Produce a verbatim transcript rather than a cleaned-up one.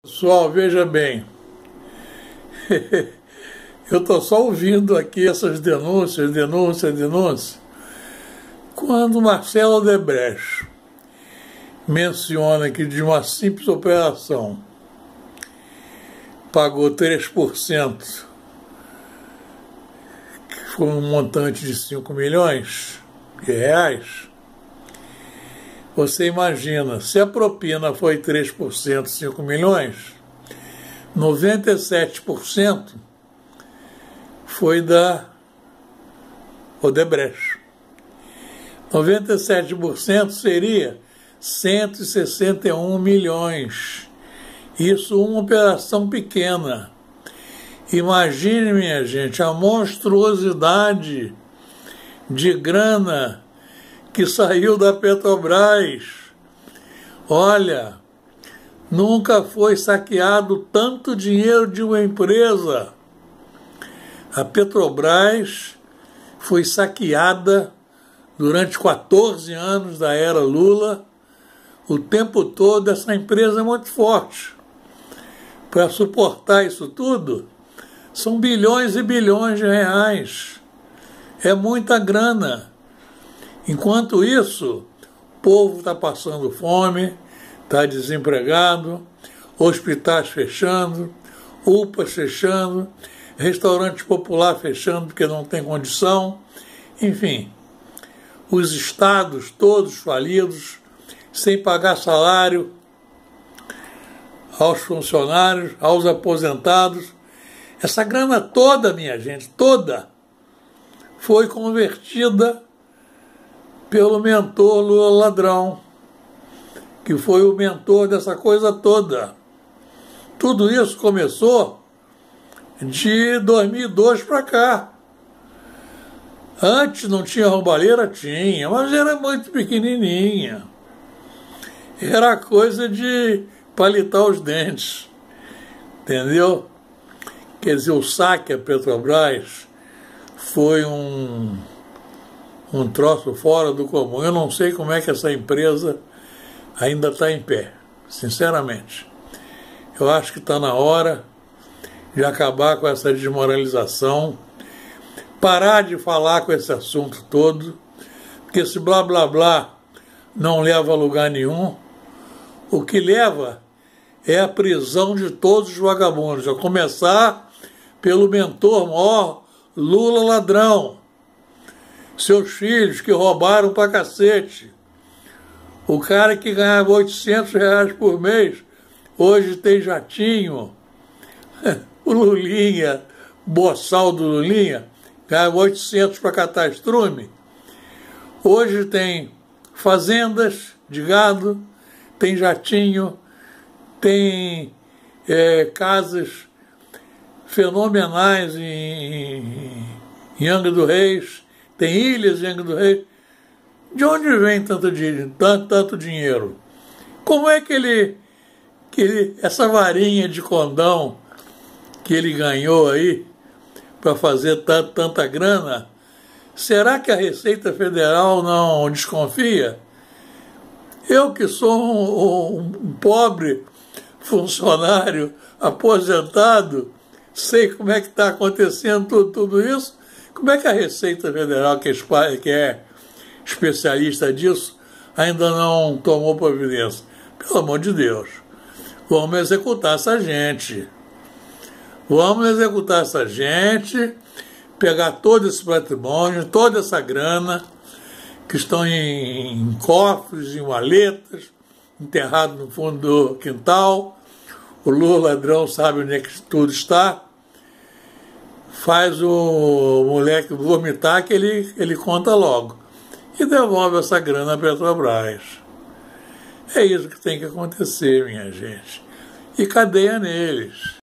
Pessoal, veja bem, eu estou só ouvindo aqui essas denúncias, denúncias, denúncias, quando Marcelo Odebrecht menciona que de uma simples operação pagou três por cento, que foi um montante de cinco milhões de reais, você imagina, se a propina foi três por cento, cinco milhões, noventa e sete por cento foi da Odebrecht. noventa e sete por cento seria cento e sessenta e um milhões. Isso uma operação pequena. Imagine, minha gente, a monstruosidade de grana que saiu da Petrobras. Olha, nunca foi saqueado tanto dinheiro de uma empresa. A Petrobras foi saqueada durante quatorze anos da era Lula. O tempo todo essa empresa é muito forte. Para suportar isso tudo, são bilhões e bilhões de reais. É muita grana. Enquanto isso, o povo está passando fome, está desempregado, hospitais fechando, U P As fechando, restaurante popular fechando porque não tem condição, enfim, os estados todos falidos, sem pagar salário aos funcionários, aos aposentados. Essa grana toda, minha gente, toda, foi convertida pelo mentor Lula Ladrão, que foi o mentor dessa coisa toda. Tudo isso começou de dois mil e dois para cá. Antes não tinha roubalheira? Tinha, mas era muito pequenininha. Era coisa de palitar os dentes, entendeu? Quer dizer, o saque à Petrobras foi um... um troço fora do comum. Eu não sei como é que essa empresa ainda está em pé, sinceramente. Eu acho que está na hora de acabar com essa desmoralização, parar de falar com esse assunto todo, porque esse blá blá blá não leva a lugar nenhum. O que leva é a prisão de todos os vagabundos, a começar pelo mentor maior Lula Ladrão. Seus filhos que roubaram pra cacete. O cara que ganhava oitocentos reais por mês, hoje tem jatinho. O Lulinha, o boçal do Lulinha, ganhava oitocentos para catar estrume. Hoje tem fazendas de gado, tem jatinho, tem é, casas fenomenais em, em Angra dos Reis, tem ilhas em Angra dos Reis. De onde vem tanto, tanto, tanto dinheiro? Como é que ele, que ele, essa varinha de condão que ele ganhou aí para fazer tanto, tanta grana, será que a Receita Federal não desconfia? Eu que sou um, um, um pobre funcionário aposentado, sei como é que está acontecendo tudo, tudo isso. Como é que a Receita Federal, que é, que é especialista disso, ainda não tomou providência? Pelo amor de Deus, vamos executar essa gente. Vamos executar essa gente, pegar todo esse patrimônio, toda essa grana que estão em, em cofres, em maletas, enterrado no fundo do quintal. O Lula Ladrão sabe onde é que tudo está. Faz o moleque vomitar que ele, ele conta logo. E devolve essa grana à Petrobras. É isso que tem que acontecer, minha gente. E cadeia neles.